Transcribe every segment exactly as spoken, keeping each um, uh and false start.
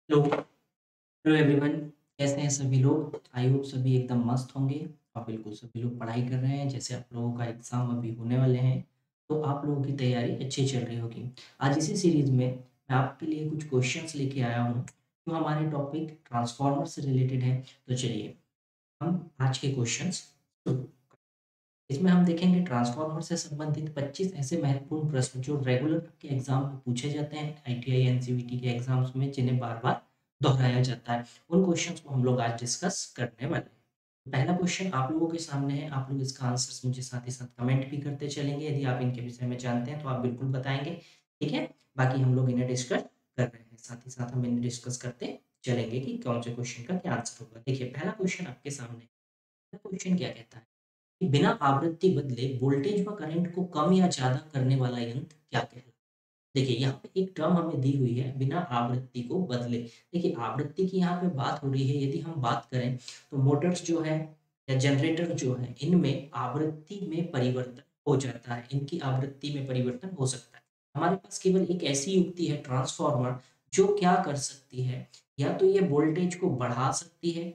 Hello hello everyone. कैसे हैं सभी लोग? आई होप सभी एकदम मस्त होंगे और बिल्कुल सभी लोग पढ़ाई कर रहे हैं। जैसे आप लोगों का एग्ज़ाम अभी होने वाले हैं, तो आप लोगों की तैयारी अच्छी चल रही होगी। आज इसी सीरीज़ में मैं आपके लिए कुछ क्वेश्चंस लेके आया हूँ, जो हमारे टॉपिक ट्रांसफार्मर से रिलेटेड है। तो चलिए हम आज के क्वेश्चंस इसमें हम देखेंगे ट्रांसफार्मर से संबंधित पच्चीस ऐसे महत्वपूर्ण प्रश्न जो रेगुलर के एग्जाम में पूछे जाते हैं, आईटीआई एनसीवीटी के एग्जाम्स में, जिन्हें बार बार दोहराया जाता है। उन क्वेश्चंस को हम लोग आज डिस्कस करने वाले हैं। पहला क्वेश्चन आप लोगों के सामने है, आप लोग इसका आंसर मुझे साथ ही साथ कमेंट भी करते चलेंगे। यदि आप इनके विषय में जानते हैं तो आप बिल्कुल बताएंगे, ठीक है। बाकी हम लोग इन्हें डिस्कस कर रहे हैं, साथ ही साथ हम इन्हें डिस्कस करते चलेंगे कि कौन से क्वेश्चन का क्या आंसर होगा। देखिए पहला क्वेश्चन आपके सामने, क्वेश्चन क्या कहता है कि बिना आवृत्ति बदले वोल्टेज व करंट को कम या ज्यादा करने वाला यंत्र क्या कहलाता है? देखिए यहाँ पे एक टर्म हमें दी हुई है, बिना आवृत्ति को बदले। देखिए आवृत्ति की यहाँ पे बात हो रही है। यदि हम बात करें तो मोटर्स जो है या जनरेटर जो है, इनमें आवृत्ति में परिवर्तन हो जाता है, इनकी आवृत्ति में परिवर्तन हो सकता है। हमारे पास केवल एक ऐसी युक्ति है ट्रांसफार्मर, जो क्या कर सकती है, या तो ये वोल्टेज को बढ़ा सकती है,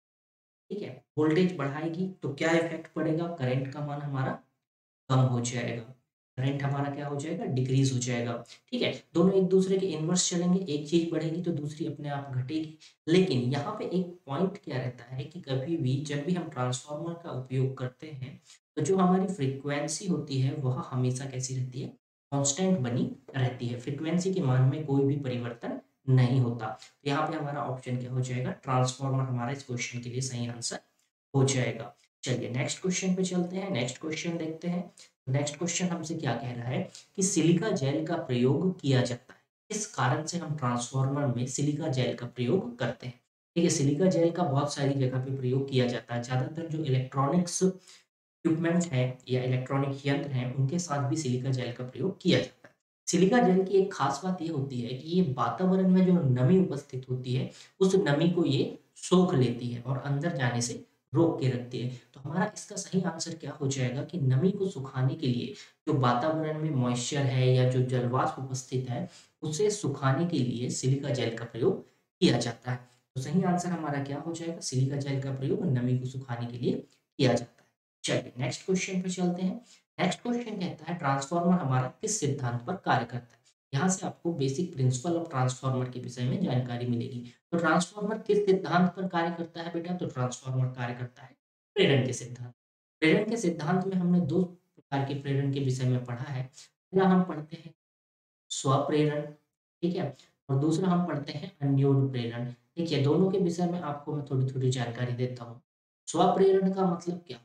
ठीक है। वोल्टेज बढ़ाएगी तो क्या इफेक्ट पड़ेगा, करंट का मान हमारा कम हो जाएगा, करंट हमारा क्या हो जाएगा, डिक्रीज हो जाएगा, ठीक है। दोनों एक दूसरे के इनवर्स चलेंगे, एक चीज बढ़ेगी तो दूसरी अपने आप घटेगी। लेकिन यहाँ पे एक पॉइंट क्या रहता है कि कभी भी जब भी हम ट्रांसफार्मर का उपयोग करते हैं, तो जो हमारी फ्रीक्वेंसी होती है वह हमेशा कैसी रहती है, कांस्टेंट बनी रहती है। फ्रीक्वेंसी के मान में कोई भी परिवर्तन नहीं होता। तो यहाँ पे हमारा ऑप्शन क्या हो जाएगा, ट्रांसफार्मर हमारा इस क्वेश्चन के लिए सही आंसर हो जाएगा। चलिए नेक्स्ट क्वेश्चन पे चलते हैं, नेक्स्ट क्वेश्चन देखते हैं। नेक्स्ट क्वेश्चन हमसे क्या कह रहा है कि सिलिका जेल का प्रयोग किया जाता है, इस कारण से हम ट्रांसफार्मर में सिलिका जेल का प्रयोग करते हैं। ठीक है, सिलिका जेल का बहुत सारी जगह पे प्रयोग किया जाता है। ज्यादातर जो इलेक्ट्रॉनिक्स इक्विपमेंट है या इलेक्ट्रॉनिक यंत्र हैं, उनके साथ भी सिलिका जेल का प्रयोग किया जाता है। सिलिका जेल की एक खास बात ये होती है कि ये वातावरण में जो नमी उपस्थित होती है, उस नमी को ये सोख लेती है और अंदर जाने से रोक के रखती है। तो हमारा इसका सही आंसर क्या हो जाएगा कि नमी को सुखाने के लिए जो वातावरण में मॉइस्चर है या जो जलवाष्प उपस्थित है, उसे सुखाने के लिए सिलिका जेल का प्रयोग किया जाता है। तो सही आंसर हमारा क्या हो जाएगा, सिलिका जेल का प्रयोग नमी को सुखाने के लिए किया जाता है। चलिए नेक्स्ट क्वेश्चन पे चलते हैं। नेक्स्ट क्वेश्चन कहता है ट्रांसफार्मर हमारा किस सिद्धांत पर कार्य करता है। यहाँ से आपको बेसिक प्रिंसिपल ऑफ ट्रांसफार्मर के विषय में जानकारी मिलेगी। तो ट्रांसफार्मर किस सिद्धांत पर कार्य करता है बेटा, तो ट्रांसफार्मर कार्य करता है प्रेरण के सिद्धांत। प्रेरण के सिद्धांत में हमने दो प्रकार के प्रेरण के विषय में पढ़ा है। पहला हम पढ़ते हैं स्वप्रेरण, ठीक है, और दूसरा हम पढ़ते हैं अन्योन्य प्रेरण। ठीक है, दोनों के विषय में आपको मैं थोड़ी थोड़ी जानकारी देता हूँ। स्वप्रेरण का मतलब क्या,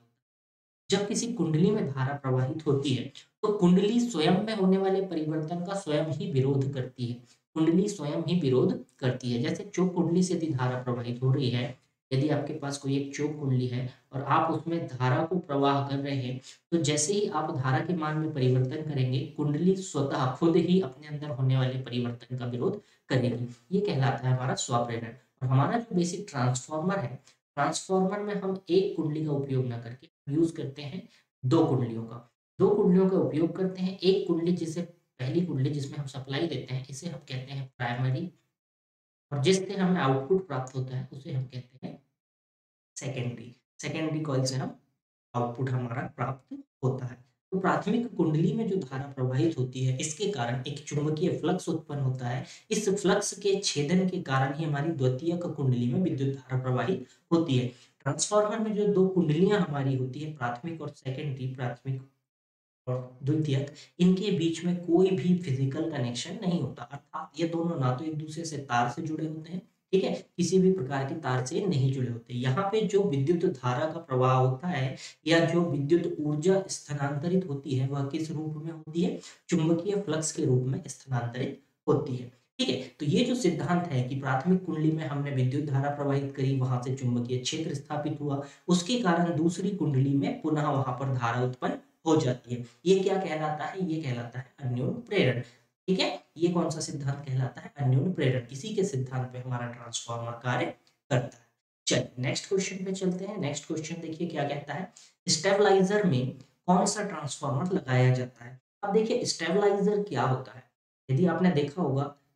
जब किसी कुंडली में धारा प्रवाहित होती है, तो कुंडली स्वयं में होने वाले परिवर्तन का स्वयं ही विरोध करती है। कुंडली स्वयं ही विरोध करती है। जैसे चोक कुंडली से यदि धारा प्रवाहित हो रही है, यदि आपके पास कोई एक चोक कुंडली है और आप उसमें धारा को प्रवाह कर रहे हैं, तो जैसे ही आप धारा के मान में परिवर्तन करेंगे, कुंडली स्वतः खुद ही अपने अंदर होने वाले परिवर्तन का विरोध करेगी। ये कहलाता है हमारा स्वप्रेरण। और हमारा जो बेसिक ट्रांसफार्मर है, ट्रांसफार्मर में हम एक कुंडली का उपयोग ना करके यूज करते हैं दो कुंडलियों का। दो कुंडलियों का उपयोग करते हैं। एक कुंडली जिसे पहली कुंडली जिसमें हम सप्लाई देते हैं, इसे हम कहते हैं प्राइमरी, और जिससे हमें आउटपुट प्राप्त होता है उसे हम कहते हैं सेकेंडरी। सेकेंडरी कॉइल से हम आउटपुट हमारा प्राप्त होता है। तो प्राथमिक कुंडली में जो धारा प्रवाहित होती है, इसके कारण एक चुंबकीय फ्लक्स उत्पन्न होता है। इस फ्लक्स के छेदन के कारण ही हमारी द्वितीयक कुंडली में विद्युत धारा प्रवाहित होती है। ट्रांसफार्मर में जो दो कुंडलियां हमारी होती है, प्राथमिक और सेकेंडरी, प्राथमिक और द्वितीयक, इनके बीच में कोई भी फिजिकल कनेक्शन नहीं होता। अर्थात ये दोनों ना तो एक दूसरे से तार से जुड़े होते हैं, ठीक है, किसी भी प्रकार के तार से नहीं जुड़े होते। यहाँ पे जो विद्युत धारा का प्रवाह होता है या जो विद्युत ऊर्जा स्थानांतरित होती है, वह किस रूप में होती है, चुंबकीय फ्लक्स के रूप में स्थानांतरित होती है। ठीक है, तो ये जो सिद्धांत है कि प्राथमिक कुंडली में हमने विद्युत धारा प्रवाहित करी, वहां से चुंबकीय क्षेत्र स्थापित हुआ, उसके कारण दूसरी कुंडली में पुनः वहां पर धारा उत्पन्न हो जाती है। ये क्या कहलाता है, ये कहलाता है अन्योन्य प्रेरण। ठीक है, ये कौन सा सिद्धांत कहलाता है, अन्योन्य प्रेरण। इसी के सिद्धांत पे हमारा ट्रांसफार्मर कार्य करता है। चलिए नेक्स्ट क्वेश्चन पे चलते हैं। नेक्स्ट क्वेश्चन देखिए क्या कहता है, स्टेबलाइजर में कौन सा ट्रांसफार्मर लगाया जाता है। अब देखिए स्टेबलाइजर क्या होता है, यदि आपने देखा होगा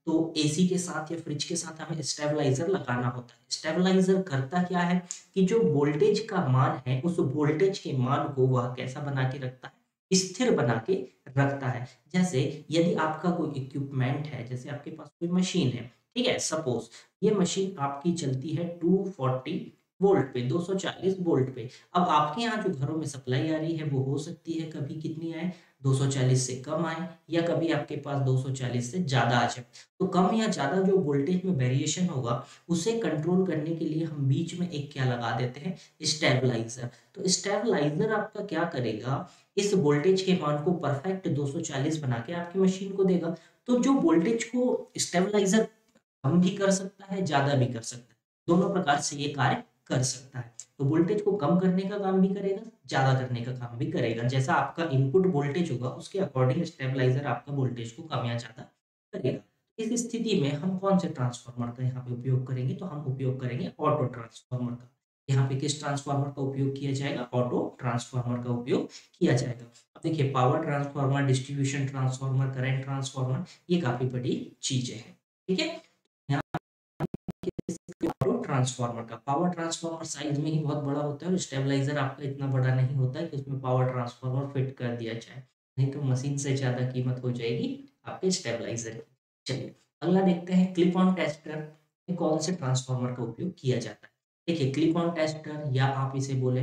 तो एसी के साथ या फ्रिज के साथ हमें स्टेबलाइजर लगाना होता है। स्टेबलाइजर करता क्या है कि जो वोल्टेज का मान है, उस वोल्टेज के मान को वह कैसा बना के रखता है? स्थिर बना के रखता है। जैसे यदि आपका कोई इक्विपमेंट है, जैसे आपके पास कोई मशीन है, ठीक है? सपोज़ ये मशीन आपकी चलती है टू फ़ोर्टी वोल्ट पे, दो सौ चालीस वोल्ट पे। अब आपके यहाँ जो घरों में सप्लाई आ रही है, वो हो सकती है कभी कितनी आए, दो सौ चालीस से कम आए, या कभी आपके पास दो सौ चालीस से ज़्यादा आ जाए। तो कम या ज़्यादा जो वोल्टेज में वेरिएशन होगा, उसे कंट्रोल करने के लिए हम बीच में एक क्या लगा देते हैं? स्टेबलाइज़र। तो स्टेबलाइज़र आपका क्या करेगा, इस वोल्टेज के मान को परफेक्ट दो सौ चालीस बना के आपकी मशीन को देगा। तो जो वोल्टेज को स्टेबलाइज़र कम भी कर सकता है, ज़्यादा भी कर सकता है। दोनों प्रकार से ये कार्य कर सकता है। तो वोल्टेज को कम करने का काम भी करेगा, ज़्यादा करने का काम भी करेगा। जैसा आपका इनपुट वोल्टेज होगा, उसके अकॉर्डिंग स्टेबलाइज़र आपका वोल्टेज को कम या ज़्यादा करेगा। इस स्थिति में हम कौन से ट्रांसफार्मर का यहाँ पे उपयोग करेंगे? तो हम उपयोग करेंगे ऑटो ट्रांसफार्मर का। यहाँ पे किस ट्रांसफार्मर का उपयोग किया जाएगा? ऑटो ट्रांसफार्मर का उपयोग किया जाएगा। अब देखिए, power transformer, distribution transformer, current transformer, ये काफ़ी बड़ी चीज़ें हैं। ठीक है? यहाँ ऑटो ट्रांसफार्मर का पावर ट्रांसफार्मर साइज में ही बहुत बड़ा होता है और स्टेबलाइजर आपका इतना बड़ा नहीं होता है कि उसमें पावर ट्रांसफार्मर फिट कर दिया जाए, नहीं तो मशीन से ज़्यादा कीमत हो जाएगी आपके स्टेबलाइजर की। चलिए, अगला देखते हैं, क्लिप ऑन टेस्टर में कौन से ट्रांसफार्मर का उपयोग किया जाता है? देखिए, क्लिप ऑन टेस्टर या आप इसे बोले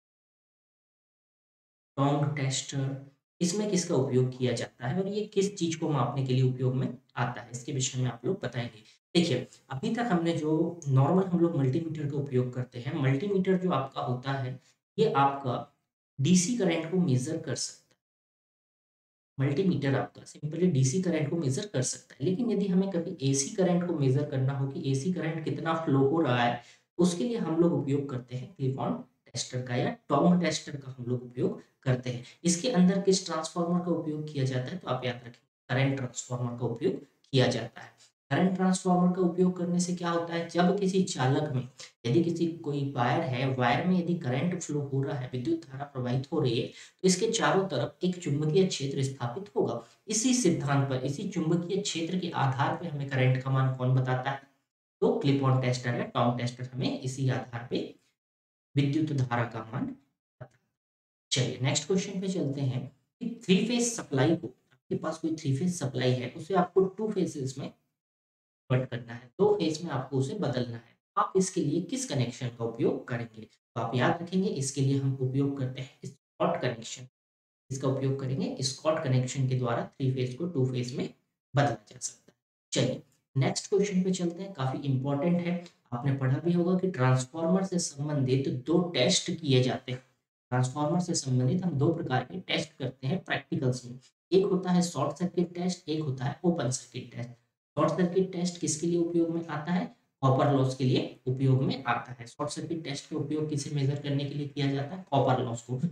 टोंग टेस्टर, इसमें किसका उपयोग किया जाता है और ये किस चीज़ को मापने के लिए उपयोग में आता है, इसके विषय में आप लोग बताएँगे। देखिए, अभी तक हमने जो नॉर्मल हम लोग मल्टीमीटर का उपयोग करते हैं, मल्टीमीटर जो आपका होता है, ये आपका डीसी करंट को मेज़र कर सकता है। मल्टीमीटर आपका सिंपली डीसी करंट को मेज़र कर सकता है, लेकिन यदि हमें कभी एसी करंट को मेज़र करना हो कि एसी करंट कितना फ्लो हो रहा है, उसके लिए हम लोग उपयोग करते हैं क्लिप ऑन टेस्टर का या टोंग टेस्टर का हम लोग उपयोग करते हैं। इसके अंदर किस ट्रांसफार्मर का उपयोग किया जाता है? तो आप याद रखें, करंट ट्रांसफार्मर का उपयोग किया जाता है। करंट ट्रांसफार्मर का उपयोग करने से क्या होता है, जब किसी चालक में, यदि किसी कोई वायर है, वायर में यदि करंट फ्लो हो रहा है, विद्युत धारा प्रवाहित हो रही है, तो इसके चारों तरफ एक चुंबकीय क्षेत्र स्थापित होगा। इसी सिद्धांत पर, इसी चुंबकीय क्षेत्र के आधार पे हमें करंट का मान कौन बताता है? तो क्लिप ऑन टेस्टर या टोंग टेस्टर हमें इसी आधार पे विद्युत धारा का मान बताता है। चलिए, नेक्स्ट क्वेश्चन पे चलते हैं कि थ्री फेज सप्लाई को, आपके पास कोई थ्री फेज सप्लाई है, उसे आपको टू फेजेस में कन्वर्ट करना है, दो फेज में आपको उसे बदलना है। आप इसके लिए किस कनेक्शन का उपयोग करेंगे? तो आप याद रखेंगे, इसके लिए हम उपयोग करते हैं स्कॉट कनेक्शन। इसका उपयोग करेंगे, स्कॉट कनेक्शन के द्वारा थ्री फेज को टू फेज में बदला जा सकता है। चलिए, नेक्स्ट क्वेश्चन पे चलते हैं, काफी इंपॉर्टेंट है। आपने पढ़ा भी होगा कि ट्रांसफार्मर से संबंधित दो टेस्ट किए जाते हैं। ट्रांसफार्मर से संबंधित हम दो प्रकार के टेस्ट करते हैं प्रैक्टिकल्स में। एक होता है शॉर्ट सर्किट टेस्ट, एक होता है open circuit test. Short circuit test किसके लिए उपयोग में आता है? कॉपर लॉस के लिए उपयोग में आता है। शॉर्ट सर्किट टेस्ट का उपयोग किसे मेजर करने के लिए किया जाता है? कॉपर लॉस को।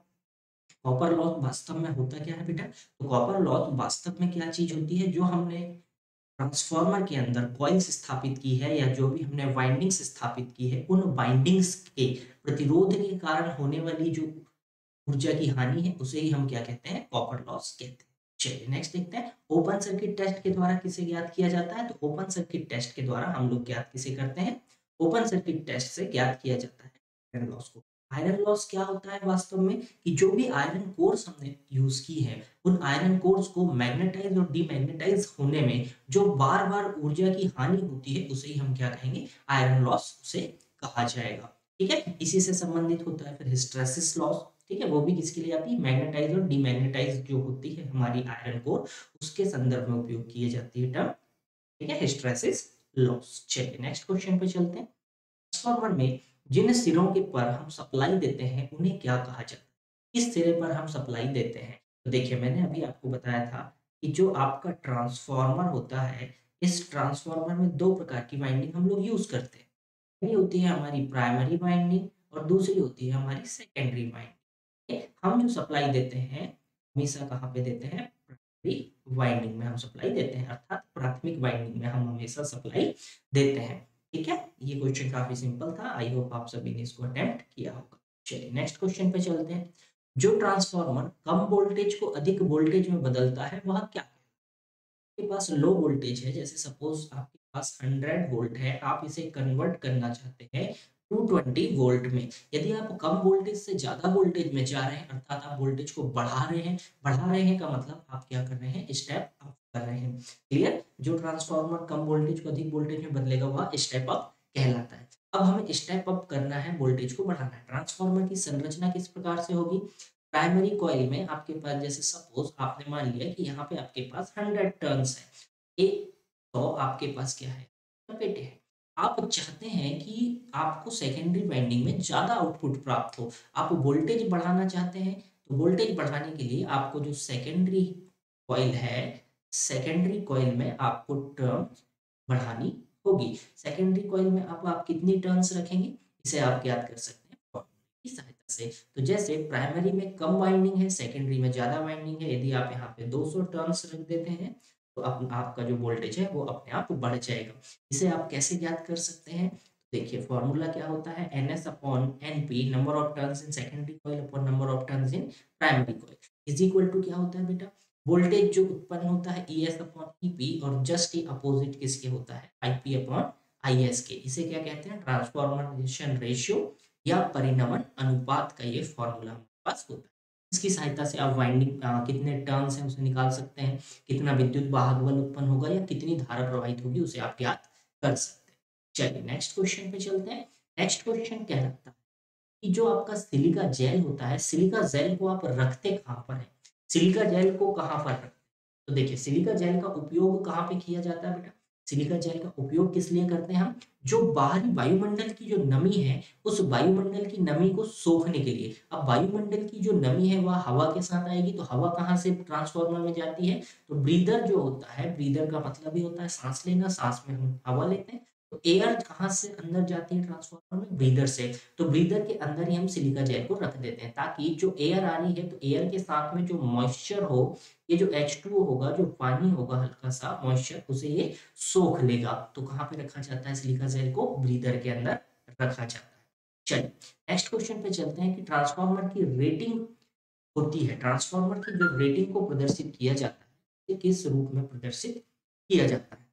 कॉपर लॉस वास्तव में होता क्या है बेटा? तो कॉपर लॉस वास्तव में क्या चीज होती है? जो हमने ट्रांसफार्मर के अंदर कॉइल्स स्थापित की है, या जो भी हमने वाइंडिंग्स स्थापित की है, उन वाइंडिंग्स के प्रतिरोध के कारण होने वाली जो ऊर्जा की हानि है, उसे ही हम क्या कहते हैं? कॉपर लॉस कहते हैं। चलिए, नेक्स्ट देखते हैं, ओपन सर्किट टेस्ट के द्वारा किसे ज्ञात किया जाता है? तो ओपन सर्किट टेस्ट के द्वारा हम लोग ज्ञात किसे करते हैं? ओपन सर्किट टेस्ट से ज्ञात किया जाता है आयरन लॉस को। आयरन लॉस क्या होता है वास्तव में? कि जो भी आयरन कोर्स हमने यूज की है, उन आयरन कोर्स को मैग्नेटाइज और डीमैग्नेटाइज होने में जो बार बार ऊर्जा की हानि होती है, उसे ही हम क्या कहेंगे? आयरन लॉस उसे कहा जाएगा। ठीक है, इसी से संबंधित होता है फिर हिस्टैरिसीस लॉस। ठीक है, वो भी किसके लिए आती है? मैग्नेटाइज और डीमैग्नेटाइज जो होती है हमारी आयरन कोर, उसके संदर्भ में उपयोग की जाती है टर्म। ठीक है, हिस्टैरिसीस लॉस। चलिए, नेक्स्ट क्वेश्चन पे चलते हैं। ट्रांसफार्मर में जिन सिरों के पर हम सप्लाई देते हैं, उन्हें क्या कहा जाता है? किस सिरे पर हम सप्लाई देते हैं? तो देखिए, मैंने अभी आपको बताया था कि जो आपका ट्रांसफार्मर होता है, इस ट्रांसफार्मर में दो प्रकार की वाइंडिंग हम लोग यूज करते हैं। पहली होती है हमारी प्राइमरी वाइंडिंग और दूसरी होती है हमारी सेकेंडरी वाइंडिंग। ठीक, हम जो सप्लाई देते हैं, हमेशा कहाँ पे देते हैं? प्राइमरी वाइंडिंग में हम सप्लाई देते हैं, अर्थात प्राथमिक वाइंडिंग में हम हमेशा सप्लाई देते हैं। ठीक है, ये क्वेश्चन काफी सिंपल था, आई होप आप सभी ने इसको अटेम्प्ट किया होगा। चलिए, नेक्स्ट क्वेश्चन पे चलते हैं। जो ट्रांसफार्मर कम वोल्टेज को अधिक वोल्टेज में बदलता है, वह क्या है? आपके पास लो वोल्टेज है, जैसे सपोज आपके पास हंड्रेड वोल्ट है, आप इसे कन्वर्ट करना चाहते हैं टू ट्वेंटी वोल्ट में। यदि आप कम वोल्टेज से ज़्यादा वोल्टेज में जा रहे हैं, अर्थात आप वोल्टेज को बढ़ा रहे हैं, बढ़ा रहे हैं का मतलब आप क्या कर रहे हैं, स्टेप अप कर रहे हैं। क्लियर? जो ट्रांसफार्मर कम वोल्टेज को अधिक वोल्टेज में बदलेगा वह स्टेप अप कहलाता है। अब हमें स्टेप अप करना है, वोल्टेज को बढ़ाना है। ट्रांसफार्मर की संरचना किस प्रकार से होगी? प्राइमरी कॉइल में आपके पास, जैसे सपोज आपने मान लिया कि यहाँ पे आपके पास हंड्रेड टर्न्स है, एक सौ आपके पास क्या है, लपेटे हैं। आप चाहते हैं कि आपको सेकेंडरी वाइंडिंग में ज़्यादा आउटपुट प्राप्त हो, आप वोल्टेज बढ़ाना चाहते हैं, तो वोल्टेज बढ़ाने के लिए आपको जो सेकेंडरी कॉइल है, सेकेंडरी कॉइल में आपको टर्न्स बढ़ानी होगी। सेकेंडरी कॉइल में अब आप कितनी टर्न्स रखेंगे, इसे आप ज्ञात कर सकते हैं फॉर्मूले की सहायता से। तो जैसे प्राइमरी में कम वाइंडिंग है, सेकेंडरी में ज़्यादा वाइंडिंग है, यदि आप यहाँ पे दो सौ टर्न्स रख देते हैं, तो आप, आपका जो वोल्टेज है वो अपने आप बढ़ जाएगा। इसे आप कैसे ज्ञात कर सकते हैं? देखिए फॉर्मूला क्या होता है, N S upon N P, number of turns in secondary coil upon number of turns in primary coil, is equal to क्या होता है बेटा, वोल्टेज जो उत्पन्न होता है E S upon E P, और जस्ट ही अपोजिट किसके होता है, I P upon I S के। इसे क्या कहते हैं, ट्रांसफॉर्मेशन रेशियो या परिणमन अनुपात का ये फॉर्मूला हमारे पास होता है। इसकी सहायता से आप वाइंडिंग कितने टर्न्स हैं उसे निकाल सकते हैं, कितना विद्युत वाहक बल उत्पन्न होगा या कितनी धारा प्रवाहित होगी उसे आप ज्ञात कर सकते हैं। चलिए नेक्स्ट क्वेश्चन पे चलते हैं। नेक्स्ट क्वेश्चन क्या लगता है कि जो आपका सिलिका जेल होता है, सिलिका जेल को आप रखते कहाँ पर है, सिलिका जेल को कहाँ पर रखते हैं? तो देखिए सिलिका जेल का उपयोग कहाँ पे किया जाता है बेटा, सिलिका जेल का उपयोग किस लिए करते हैं हम, जो बाहरी वायुमंडल की जो नमी है, उस वायुमंडल की नमी को सोखने के लिए। अब वायुमंडल की जो नमी है वह हवा के साथ आएगी, तो हवा कहाँ से ट्रांसफार्मर में जाती है, तो ब्रीदर जो होता है, ब्रीदर का मतलब ही होता है सांस लेना, सांस में हम हवा लेते हैं, तो एयर कहाँ से अंदर जाती है ट्रांसफार्मर में, ब्रीदर से। तो ब्रीदर के अंदर ही हम सिलिका जेल को रख देते हैं, ताकि जो एयर आ रही है, तो एयर के साथ में जो मॉइस्चर हो, ये जो एच टू ओ होगा, जो पानी होगा हल्का सा मॉइस्चर, उसे ये सोख लेगा। तो कहाँ पे रखा जाता है सिलिका जेल को, ब्रीदर के अंदर रखा जाता है। चलिए नेक्स्ट क्वेश्चन पे चलते हैं कि ट्रांसफार्मर की रेटिंग होती है, ट्रांसफार्मर की जो रेटिंग को प्रदर्शित किया जाता है, ये किस रूप में प्रदर्शित किया जाता है।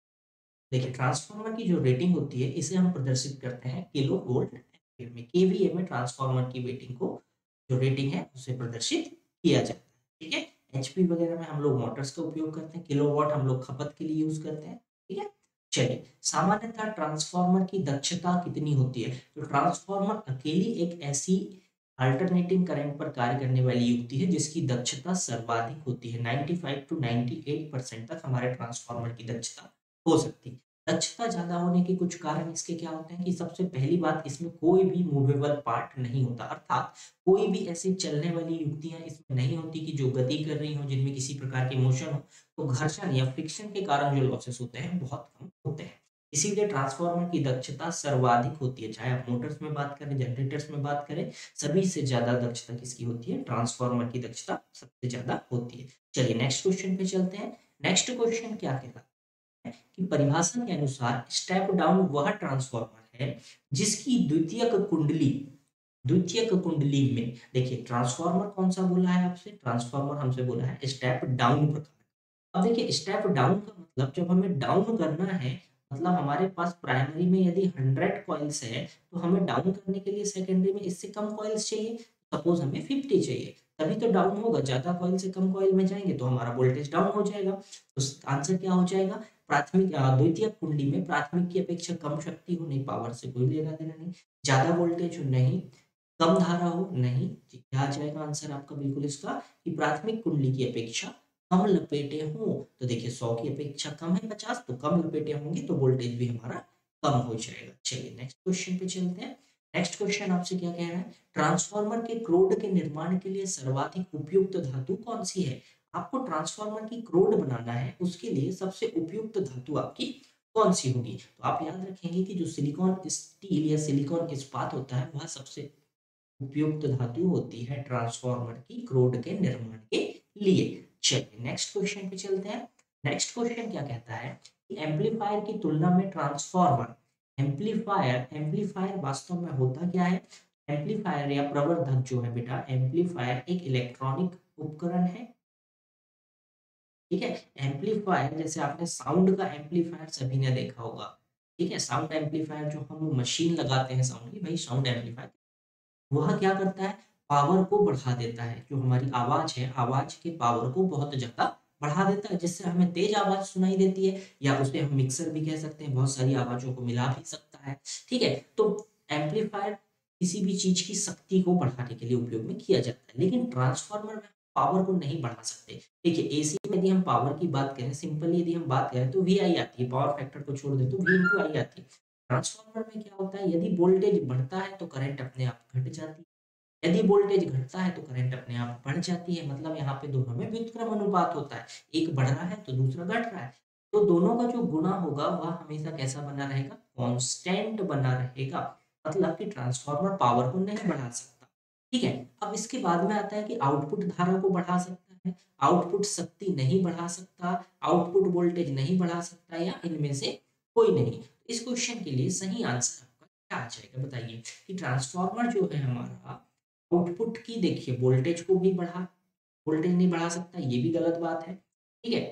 देखिए ट्रांसफार्मर की जो रेटिंग होती है, इसे हम प्रदर्शित करते हैं किलो वोल्ट एम्पीयर में, केवीए में ट्रांसफार्मर की रेटिंग को, जो रेटिंग है उसे प्रदर्शित किया जाता है। ठीक है, एचपी वगैरह में हम लोग मोटर्स का उपयोग करते हैं, किलोवाट हम लोग खपत के लिए यूज करते हैं। ठीक है, चलिए सामान्यतः ट्रांसफार्मर की दक्षता कितनी होती है, तो ट्रांसफार्मर अकेली एक ऐसी अल्टरनेटिंग करंट पर कार्य करने वाली युक्ति है जिसकी दक्षता सर्वाधिक होती है, पचानवे टू अट्ठानवे परसेंट तक हमारे ट्रांसफार्मर की दक्षता हो सकती है। दक्षता ज़्यादा होने के कुछ कारण इसके क्या होते हैं कि सबसे पहली बात, इसमें कोई भी मूवेबल पार्ट नहीं होता, अर्थात कोई भी ऐसी चलने वाली युक्तियां इसमें नहीं होती कि जो गति कर रही हो, जिनमें किसी प्रकार की मोशन हो, तो घर्षण या फ्रिक्शन के कारण जो लॉसेस होते हैं बहुत कम होते हैं। इसीलिए ट्रांसफार्मर की दक्षता सर्वाधिक होती है, चाहे आप मोटर्स में बात करें, जनरेटर्स में बात करें, सभी से ज्यादा दक्षता किसकी होती है, ट्रांसफार्मर की दक्षता सबसे ज्यादा होती है। चलिए नेक्स्ट क्वेश्चन पे चलते हैं। नेक्स्ट क्वेश्चन क्या कहता है कि परिभाषा के अनुसार स्टेप डाउन वह ट्रांसफार्मर है जिसकी द्वितीयक कुंडली, द्वितीयक कुंडली में, देखिए ट्रांसफार्मर कौन सा बोला है आपसे, ट्रांसफार्मर हमसे बोला है स्टेप डाउन प्रकार। अब देखिए स्टेप डाउन का मतलब, जब हमें डाउन करना है, मतलब हमारे पास प्राइमरी में यदि हंड्रेड कॉइल्स है, तो हमें डाउन करने के लिए सेकेंडरी में इससे कम कॉइल्स चाहिए, सपोज हमें फिफ्टी चाहिए, तभी तो डाउन होगा। ज्यादा कॉइल से कम कॉइल में जाएंगे तो हमारा वोल्टेज डाउन हो जाएगा। तो आंसर क्या हो जाएगा, प्राथमिक अ, द्वितीयक कुंडली में प्राथमिक की अपेक्षा कम शक्ति हो, नहीं पावर से कोई लेना देना नहीं, ज्यादा वोल्टेज हो नहीं, कम धारा हो नहीं, क्या आ जाएगा आंसर आपका बिल्कुल इसका, कि प्राथमिक कुंडली की अपेक्षा कम लपेटे हों। तो देखिए सौ की अपेक्षा कम है पचास, तो कम लपेटे होंगे तो वोल्टेज भी हमारा कम हो जाएगा। चलिए नेक्स्ट क्वेश्चन पे चलते हैं। नेक्स्ट क्वेश्चन आपसे क्या कह रहा है, ट्रांसफार्मर के क्रोड के निर्माण के लिए सर्वाधिक उपयुक्त धातु कौन सी है। आपको ट्रांसफार्मर की क्रोड बनाना है, उसके लिए सबसे उपयुक्त धातु आपकी कौन सी होगी। तो आप याद रखेंगे कि जो सिलिकॉन स्टील या सिलिकॉन इस्पात होता है, वह सबसे उपयुक्त धातु होती है ट्रांसफार्मर की क्रोड के निर्माण के लिए। चलिए नेक्स्ट क्वेश्चन पे चलते हैं। नेक्स्ट क्वेश्चन क्या कहता है कि एम्पलीफायर की तुलना में ट्रांसफार्मर, एम्पलीफायर, एम्पलीफायर वास्तव में होता क्या है, एम्पलीफायर या प्रवर्धक जो है बेटा, एम्पलीफायर एक इलेक्ट्रॉनिक उपकरण है ठीक है? एम्पलीफायर जैसे आपने साउंड का एम्पलीफायर सभी ने देखा होगा, ठीक है? साउंड एम्पलीफायर जो हम मशीन लगाते हैं साउंड की, वही साउंड एम्पलीफायर वह क्या करता है, पावर को बढ़ा देता है। जो हमारी आवाज़ है, आवाज़ के पावर को बहुत ज़्यादा बढ़ा देता है, जिससे हमें तेज़ आवाज़ सुनाई देती है, या उसे हम मिक्सर भी कह सकते हैं, बहुत सारी आवाज़ों को मिला भी सकता है, ठीक है? तो एम्पलीफायर किसी भी चीज़ की शक्ति को बढ़ाने के लिए उपयोग में किया जाता है, लेकिन ट्रांसफार्मर में पावर को नहीं बढ़ा सकते। देखिए, एसी में यदि हम पावर की बात करें, सिंपली यदि हम बात करें, तो वीआई आती है, पावर फैक्टर को छोड़ दें तो वी इंटू आई आती है। ट्रांसफार्मर में क्या होता है, यदि वोल्टेज बढ़ता है, तो करंट अपने आप घट जाती है। यदि वोल्टेज घटता है तो करंट अपने आप बढ़ जाती है, मतलब यहाँ पे दोनों में व्युत्क्रम अनुपात होता है, एक बढ़ रहा है तो दूसरा घट रहा है, तो दोनों का जो गुणा होगा वह हमेशा कैसा बना रहेगा, कांस्टेंट बना रहेगा, मतलब कि ट्रांसफार्मर पावर को नहीं बढ़ा सकता। ठीक है, अब इसके बाद में आता है कि आउटपुट धारा को बढ़ा सकता है, आउटपुट शक्ति नहीं बढ़ा सकता, आउटपुट वोल्टेज नहीं बढ़ा सकता, या इनमें से कोई नहीं। इस क्वेश्चन के लिए सही आंसर आपका क्या आ जाएगा, बताइए कि ट्रांसफार्मर जो है हमारा आउटपुट की, देखिए वोल्टेज को भी बढ़ा वोल्टेज नहीं बढ़ा सकता, ये भी गलत बात है, ठीक है?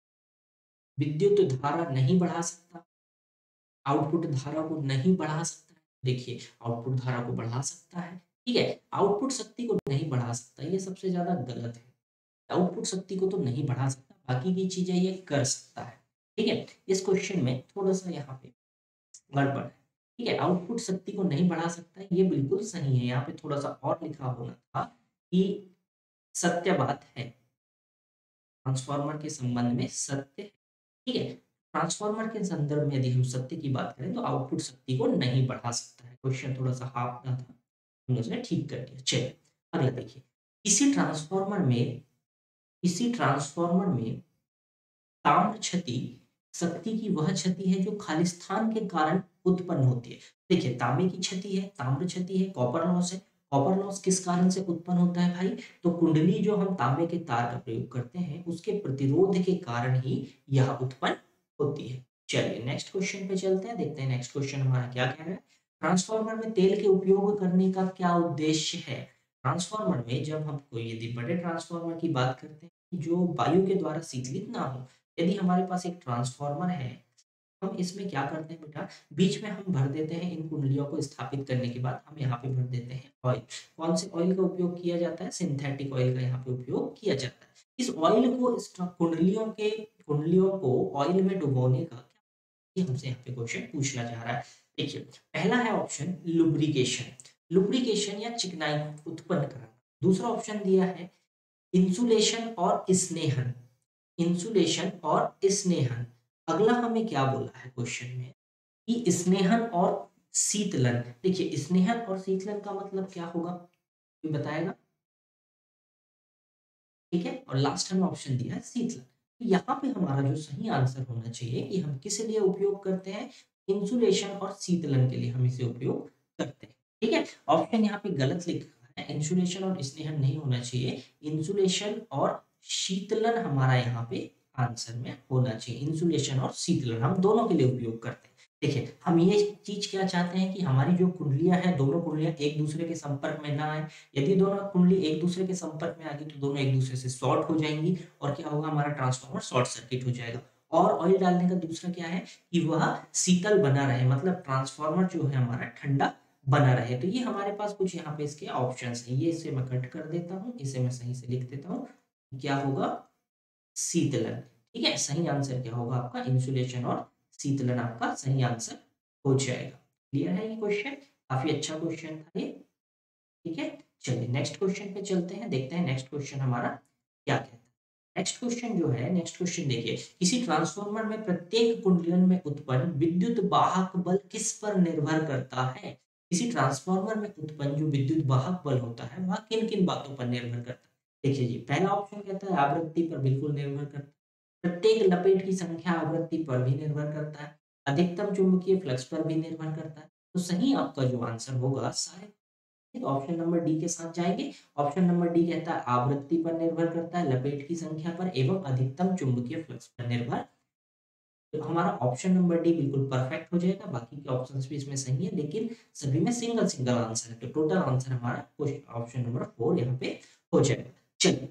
विद्युत धारा नहीं बढ़ा सकता, आउटपुट धारा को नहीं बढ़ा सकता है, देखिए आउटपुट धारा को बढ़ा सकता है, ठीक है? आउटपुट शक्ति को नहीं बढ़ा सकता, ये सबसे ज़्यादा गलत है। आउटपुट शक्ति को तो नहीं बढ़ा सकता, बाकी की चीज़ें ये कर सकता है, ठीक है? इस क्वेश्चन में थोड़ा-सा यहाँ पे गड़बड़ है, ठीक है? आउटपुट शक्ति को नहीं बढ़ा सकता, ये बिल्कुल सही है, यहाँ पे थोड़ा-सा और लिखा होना था कि सत्य बात है, ट्रांसफार्मर के संबंध में सत्य है, ठीक है? ट्रांसफार्मर के संदर्भ में यदि हम सत्य की बात करें तो आउटपुट शक्ति को नहीं बढ़ा सकता है। क्वेश्चन थोड़ा-सा हाफ था, हमने उसे ठीक कर दिया। चलिए, अगला देखिए, इसी ट्रांसफार्मर में इसी ट्रांसफार्मर में ताम्र क्षति शक्ति की वह क्षति है जो खालिस्तान के कारण उत्पन्न होती है। देखिए, तांबे की क्षति है, ताम्र क्षति है, कॉपर लॉस है। कॉपर लॉस किस कारण से उत्पन्न होता है भाई? तो कुंडली जो हम तांबे के तार का प्रयोग करते हैं, उसके प्रतिरोध के कारण ही यह उत्पन्न होती है। चलिए नेक्स्ट क्वेश्चन पे चलते हैं, देखते हैं नेक्स्ट क्वेश्चन हमारा क्या कह रहा है। ट्रांसफार्मर में तेल के उपयोग करने का क्या उद्देश्य है? ट्रांसफार्मर में जब हम कोई यदि बड़े ट्रांसफार्मर की बात करते हैं जो वायु के द्वारा शीतलित ना हो, यदि हमारे पास एक ट्रांसफार्मर है, हम इसमें क्या करते हैं बेटा, बीच में हम भर देते हैं, इन कुंडलियों को स्थापित करने के बाद हम यहाँ पे भर देते हैं ऑयल। कौन से ऑयल का उपयोग किया जाता है? सिंथेटिक ऑयल का यहाँ पे उपयोग किया जाता है। इस ऑयल को, इस ट्र- कुंडलियों के कुंडलियों को ऑयल में डुबोने का क्या, ये हमसे यहाँ पे क्वेश्चन पूछा जा रहा है। देखिए, पहला है ऑप्शन लुब्रिकेशन, लुब्रिकेशन या चिकनाई उत्पन्न करना। दूसरा ऑप्शन दिया है इंसुलेशन और स्नेहन, इंसुलेशन और स्नेहन। अगला हमें क्या बोला है क्वेश्चन में कि स्नेहन और शीतलन। देखिए, स्नेहन और शीतलन का मतलब क्या होगा, कोई बताएगा? ठीक है, और लास्ट हमें ऑप्शन दिया है शीतलन। तो यहाँ पे हमारा जो सही आंसर होना चाहिए कि हम किस लिए उपयोग करते हैं, इंसुलेशन और शीतलन के लिए हम इसे उपयोग करते हैं, ठीक है? ऑप्शन यहाँ पे गलत लिखा है, इंसुलेशन और स्नेहन नहीं होना चाहिए, इंसुलेशन और शीतलन हमारा यहाँ पे आंसर में होना चाहिए। इंसुलेशन और शीतलन हम दोनों के लिए उपयोग करते हैं। देखिए, हम ये चीज क्या चाहते हैं कि हमारी जो कुंडलियां हैं, दोनों कुंडलियां एक दूसरे के संपर्क में ना आए। यदि दोनों कुंडली एक दूसरे के संपर्क में आ गई तो दोनों एक दूसरे से शॉर्ट हो जाएंगी, और क्या होगा, हमारा ट्रांसफार्मर शॉर्ट सर्किट हो जाएगा। और ऑयल डालने का दूसरा क्या है कि वह शीतल बना रहे, मतलब ट्रांसफार्मर जो है हमारा ठंडा बना रहे। तो ये हमारे पास कुछ यहाँ पे इसके ऑप्शंस हैं, ये इसे मैं कट कर देता हूँ, इसे मैं सही से लिख देता हूँ। क्या होगा, शीतलन। ठीक है, सही आंसर क्या होगा आपका, इंसुलेशन और शीतलन आपका सही आंसर हो जाएगा। क्लियर है ये क्वेश्चन? काफी अच्छा क्वेश्चन था ये। ठीक है, चलिए नेक्स्ट क्वेश्चन पे चलते हैं, देखते हैं नेक्स्ट क्वेश्चन हमारा क्या कहता है। नेक्स्ट क्वेश्चन जो है, नेक्स्ट क्वेश्चन देखिए, किसी ट्रांसफार्मर में प्रत्येक कुंडलियन में उत्पन्न विद्युत वाहक बल किस पर निर्भर करता है? किसी ट्रांसफार्मर में उत्पन्न जो विद्युत वाहक बल होता है वह किन किन बातों पर निर्भर करता है? देखिए जी, पहला ऑप्शन कहता है आवृत्ति पर बिल्कुल निर्भर करता है, प्रत्येक लपेट की संख्या आवृत्ति पर भी निर्भर करता है, अधिकतम चुंबकीय फ्लक्स पर भी निर्भर करता है। तो सही आपका जो आंसर होगा शायद, तो ऑप्शन नंबर डी के साथ जाएंगे। ऑप्शन नंबर डी कहता है आवृत्ति पर निर्भर करता है, लपेट की संख्या पर एवं अधिकतम चुंबकीय फ्लक्स पर निर्भर। तो हमारा ऑप्शन नंबर डी बिल्कुल परफेक्ट हो जाएगा, बाकी के ऑप्शंस भी इसमें सही है, लेकिन सभी में सिंगल सिंगल आंसर है, तो टोटल आंसर हमारा ऑप्शन नंबर फोर यहाँ पे हो जाएगा। चलिए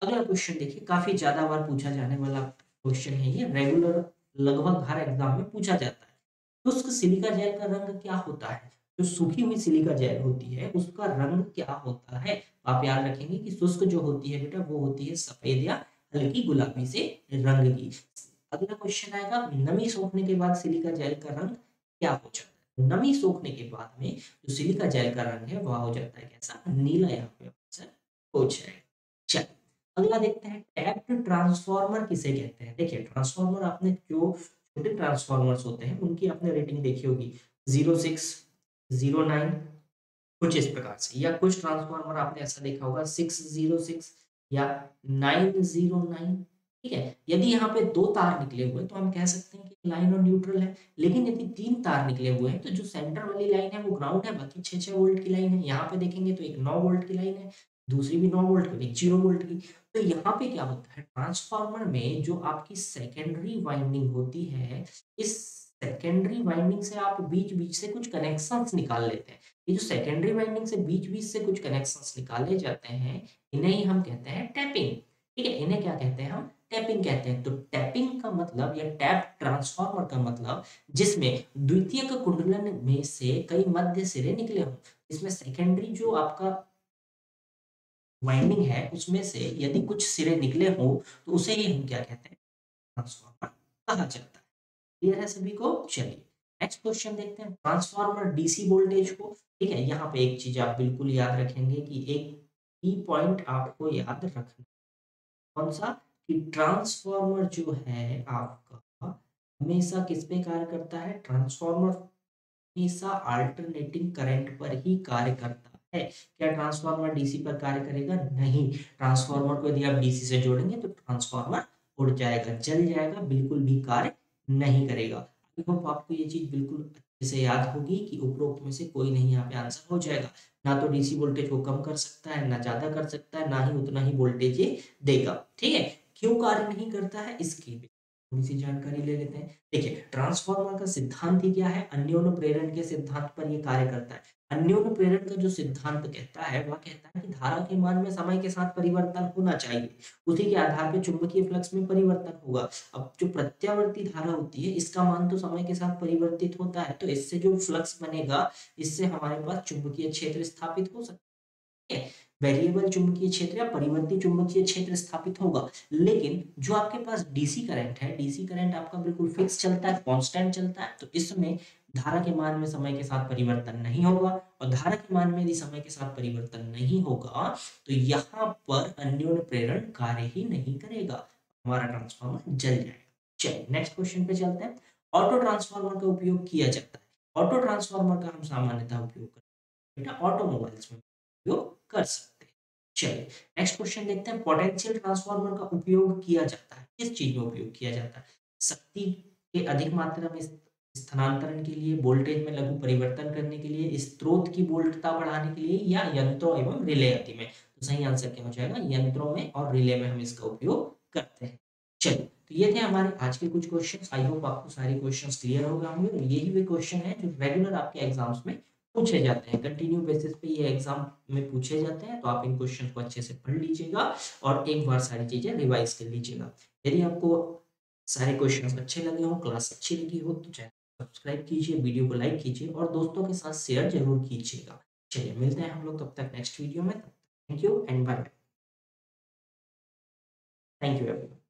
अगला क्वेश्चन देखिए, काफी ज्यादा बार पूछा जाने वाला क्वेश्चन है ये, रेगुलर लगभग हर एग्जाम में पूछा जाता है। शुष्क सिलिका जेल का रंग क्या होता है? जो सूखी हुई सिलिका जेल होती है उसका रंग क्या होता है? आप याद रखेंगे कि शुष्क जो होती है बेटा वो होती है सफेद या हल्की गुलाबी से रंग की। अगला क्वेश्चन आएगा, नमी सोखने के बाद सिलिका जेल का रंग क्या हो जाता है? नमी सोखने के बाद में जो सिलिका जेल का रंग है वह हो जाता है कैसा? नीला। यहाँ पे आंसर हो जाएगा। चलिए अगला देखते हैं, टैप्ड ट्रांसफार्मर किसे कहते हैं? देखिए ट्रांसफार्मर, आपने जो छोटे ट्रांसफार्मर्स होते हैं उनकी आपने रेटिंग देखी होगी, ज़ीरो सिक्स, ज़ीरो नाइन, कुछ इस प्रकार से, या कुछ ट्रांसफार्मर आपने ऐसा देखा होगा सिक्स ज़ीरो सिक्स या नाइन ज़ीरो नाइन। ठीक है, यदि यहाँ पे दो तार निकले हुए हैं तो हम कह सकते हैं कि लाइन और न्यूट्रल है। लेकिन यदि तीन तार निकले हुए हैं तो जो सेंटर वाली लाइन है वो ग्राउंड है, बाकी छह छह वोल्ट की लाइन है। यहाँ पे देखेंगे तो एक नौ वोल्ट की लाइन है, दूसरी भी नौ वोल्ट की, एक जीरो वोल्ट की। तो यहाँ पे क्या होता है, ट्रांसफार्मर में जो आपकी सेकेंडरी वाइंडिंग होती है, इस सेकेंडरी वाइंडिंग से आप बीच बीच से कुछ कनेक्शंस निकाल लेते हैं। ये जो सेकेंडरी वाइंडिंग से बीच-बीच से कुछ कनेक्शंस निकाले जाते हैं, इन्हें ही हम कहते हैं टैपिंग। ठीक है? इन्हें क्या कहते हैं हम? टैपिंग कहते हैं। तो टैपिंग का मतलब या टैप ट्रांसफार्मर का मतलब जिसमें द्वितीयक कुंडलन में से कई मध्य सिरे निकले हों। इसमें सेकेंडरी जो आपका वाइंडिंग है उसमें से यदि कुछ सिरे निकले हों तो उसे ही हम क्या कहते हैं? ट्रांसफार्मर कहा जाता है। क्लियर है सभी को? चलिए नेक्स्ट क्वेश्चन देखते हैं, ट्रांसफार्मर डीसी वोल्टेज को, ठीक है, यहाँ पे एक चीज आप बिल्कुल याद रखेंगे कि एक की पॉइंट आपको याद रखना, कौन सा? कि ट्रांसफार्मर जो है आपका हमेशा किस पे कार्य करता है? ट्रांसफार्मर हमेशा अल्टरनेटिंग करंट पर ही कार्य करता है। क्या ट्रांसफार्मर डीसी पर कार्य करेगा? नहीं। ट्रांसफार्मर को यदि आप डीसी से जोड़ेंगे तो ट्रांसफार्मर उड़ जाएगा, जल जाएगा, बिल्कुल भी कार्य नहीं करेगा। आई होप आपको ये चीज बिल्कुल अच्छे से याद होगी कि उपरोक्त में से कोई नहीं यहाँ पे आंसर हो जाएगा। ना तो डीसी वोल्टेज को कम कर सकता है, ना ज्यादा कर सकता है, ना ही उतना ही वोल्टेज ये देगा। ठीक है, क्यों कार्य नहीं करता है इसकी भी थोड़ी सी जानकारी ले लेते हैं। देखिए ट्रांसफार्मर का सिद्धांत ही क्या है? अन्योन्य प्रेरण के सिद्धांत पर ये कार्य करता है। अन्योन्य प्रेरण का जो सिद्धांत कहता है वह कहता है कि धारा के मान में समय के साथ परिवर्तन होना चाहिए, उसी के आधार पे चुंबकीय फ्लक्स में परिवर्तन होगा। अब जो प्रत्यावर्ती धारा होती है इसका मान तो समय के साथ परिवर्तित होता है, तो इससे जो फ्लक्स बनेगा इससे हमारे पास चुंबकीय क्षेत्र स्थापित हो सकता है। वेरिएबल चुंबकीय क्षेत्र या परिवर्ती चुंबकीय क्षेत्र स्थापित होगा। लेकिन जो आपके पास डीसी करंट है, डीसी करंट आपका बिल्कुल फिक्स चलता है, कांस्टेंट चलता है, तो इसमें धारा के मान में समय के साथ परिवर्तन नहीं होगा। और धारा के मान में यदि समय के साथ परिवर्तन नहीं होगा तो यहाँ पर अन्योन्य प्रेरण कार्य ही नहीं करेगा, हमारा ट्रांसफार्मर जल जाएगा। चलिए नेक्स्ट क्वेश्चन पे चलते हैं। ऑटो ट्रांसफार्मर का उपयोग किया जाता है। ऑटो ट्रांसफार्मर का हम सामान्यतः उपयोग करते हैं बेटा ऑटोमोबाइल्स में उपयोग कर सकते हैं। चलिए नेक्स्ट क्वेश्चन देखते हैं, पोटेंशियल ट्रांसफार्मर का उपयोग किया जाता है, किस चीज में उपयोग किया जाता है? शक्ति के अधिक मात्रा में स्थानांतरण के लिए, वोल्टेज में लघु परिवर्तन करने के लिए, स्रोत की वोल्टता बढ़ाने के लिए, या यंत्रों एवं रिले आदि में। तो सही आंसर क्या हो जाएगा? यंत्रों में और रिले में हम इसका उपयोग करते हैं। चलिए तो ये थे हमारे आज के कुछ क्वेश्चंस। आई होप आपको सारे क्वेश्चंस क्लियर हो गए होंगे, और यही वे क्वेश्चन है जो रेगुलर आपके एग्जाम्स में पूछे जाते हैं, कंटिन्यू बेसिस पे ये एग्जाम में पूछे जाते हैं। तो आप इन क्वेश्चन को अच्छे से पढ़ लीजिएगा और एक बार सारी चीजें रिवाइज कर लीजिएगा। यदि आपको सारे क्वेश्चंस अच्छे लगे हों, क्लास अच्छी लगी हो, तो चैनल सब्सक्राइब कीजिए, वीडियो को लाइक कीजिए और दोस्तों के साथ शेयर जरूर कीजिएगा। चलिए मिलते हैं हम लोग तब तक नेक्स्ट वीडियो में। Thank you and bye. Thank you everyone.